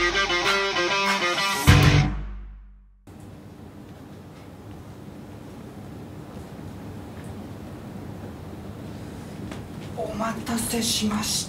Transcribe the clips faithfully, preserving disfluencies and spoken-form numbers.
お待たせしました。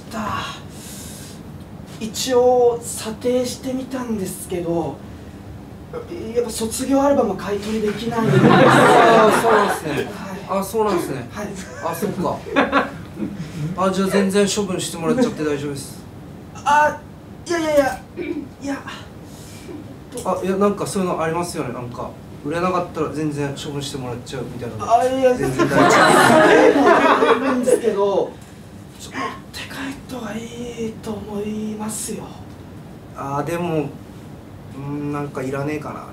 一応査定してみたんですけど、やっぱ卒業アルバム買い取りできないんです。 ああ、そうなんですね。はい、あ、そうなんですね。 はい。 あ、そっか。あ、じゃあ全然処分してもらっちゃって大丈夫です。 あ、いやいやいやいや。 あ、いや、なんかそういうのありますよね。なんか売れなかったら全然処分してもらっちゃうみたいな。 あ、いや、全然大丈夫。それもあるんですけど、ちょっと持って帰った方がいいと思いますよ。 あ、でも、うん、なんかいらねえかな。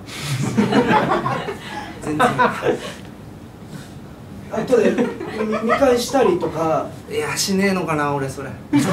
全然。 後で見返したりとか。 いや、しねえのかな、俺それ。なん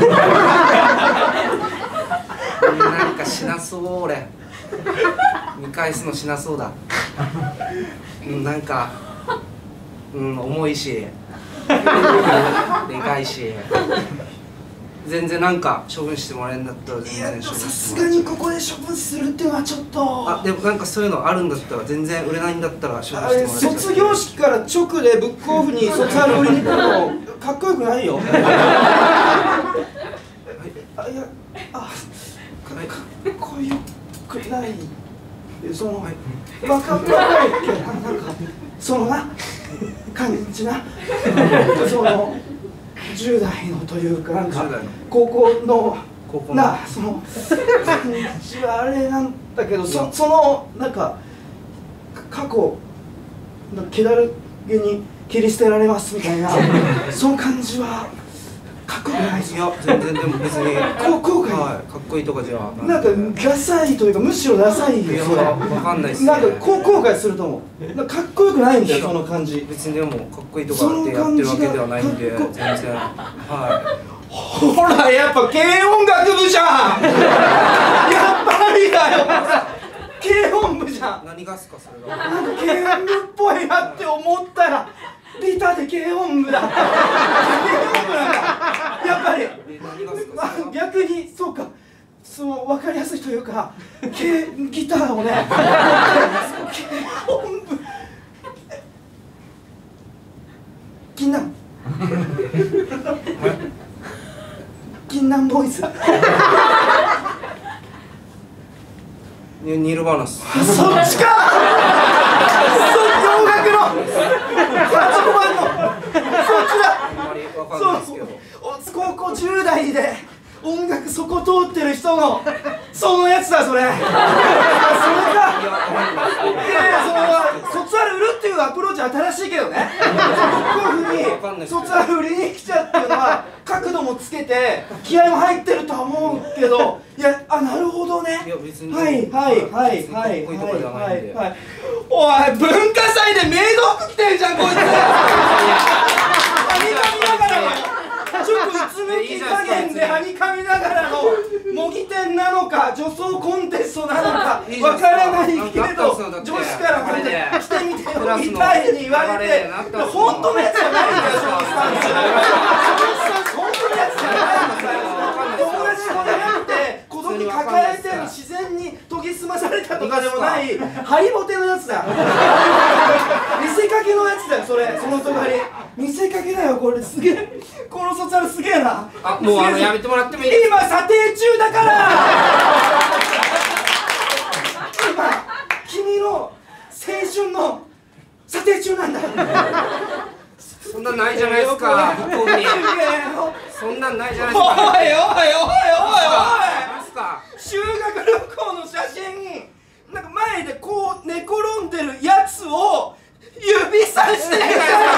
かしなそう、俺。見返すのしなそうだ。うん、なんか、うん、重いし。でかいし。全然なんか処分してもらえるんだったら全然処分してもらえる。 さすがにここで処分するっていうのはちょっと。 あ、でもなんかそういうのあるんだったら、全然売れないんだったら処分してもらえる。 卒業式から直でブックオフに卒アル売りに来るのかっこよくないよ。あ、いや、あ、かっこよくない。その、はい、若かったっけな、なんかそのな感じな。そのじゅう代のというか、なんか高校のな、その感じはあれなんだけど、そそのなんか過去気だるげに切り捨てられますみたいなその感じはかっこよくないですよ。 いや、全然でも別に後悔、 はい、かっこいいとかじゃなんかダサいというか、むしろダサいよ。それわかんないっすね。 なんか後悔すると思う。なんかかっこよくないんだよ、その感じ。 別にでもかっこいいとかってやってるわけではないんで、全然。はい。 ほら、やっぱ軽音楽部じゃん。やっぱりだよ。軽音部じゃん。 何がすかそれが。 なんか軽音部っぽいなって思ったらビタで軽音部だ。軽音部なんだ。やっぱり。逆にそうか。その分かりやすいというか、軽ギターをね。軽音部。銀杏。銀杏ボーイズ。 ニルバーナス。 そっちか。洋楽のはちばんのそっちだ。高校じゅう代で音楽そこ通ってる人のそのやつだ、それ。それか。いやいや、その卒アル売るっていうアプローチ新しいけどね。こういうふうに卒アル売りに来ちゃうっていうのは角度もつけて気合も入ってるとは思うけど、いや、あ、なるほどね。 いや、別に。 はいはいはいはいはいはい。おい、文化祭でメイド服着てんじゃん、こいつ。はにかみながらのちょっとうつむき加減ではにかみながらの模擬店なのか女装コンテストなのかわからないけれど、女子からまで来てみてよみたいに言われて、本当のやつじゃないんだよ、そのスタンス。本当のやつじゃないんだよ。友達とじゃなくて孤独抱えて自然に研ぎ澄まされたとかでもないハリボテのやつだ。見せかけのやつだよ、それ。そのとがり見せかけだよ、これ。すげえ、この卒アルすげえな。 あ、もうあのやめてもらってもいいですか。今査定中だから。今君の青春の査定中なんだ。 そんなんないじゃないですか。向こうにそんなんないじゃないですか。 おいおいおいおいおいおい。修学旅行の写真、なんか前でこう寝転んでるやつを指さしてる。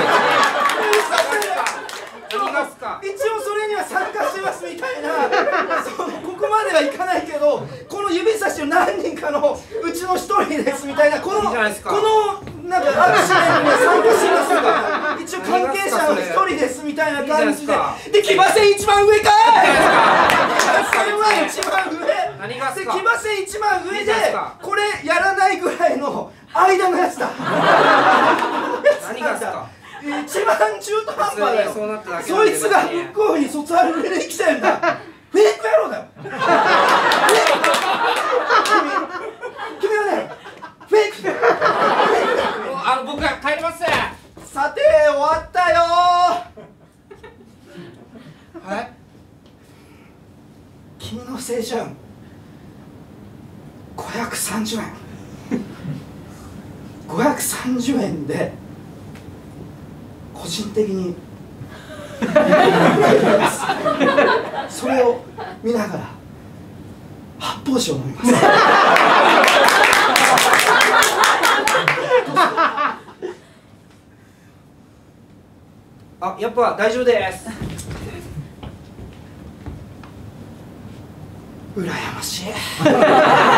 一応それには参加してますみたいな。そう、ここまではいかないけど、この指差しを何人かのうちの一人ですみたいな、このこのなんかアクシデントには参加してますとか、一応関係者の一人ですみたいな感じで、で騎馬戦一番上かい。騎馬戦は一番上で、騎馬戦一番上でこれやらないぐらいの間のやつだ。 何がですか。 一番中途半端だよ。そいつがブックオフに卒アルで来てんだ。フェイク野郎だよ。 君の青春ごひゃくさんじゅうえんごひゃくさんじゅうえんで個人的にそれを見ながら発泡酒を飲みます。あ、やっぱ大丈夫です。羨ましい。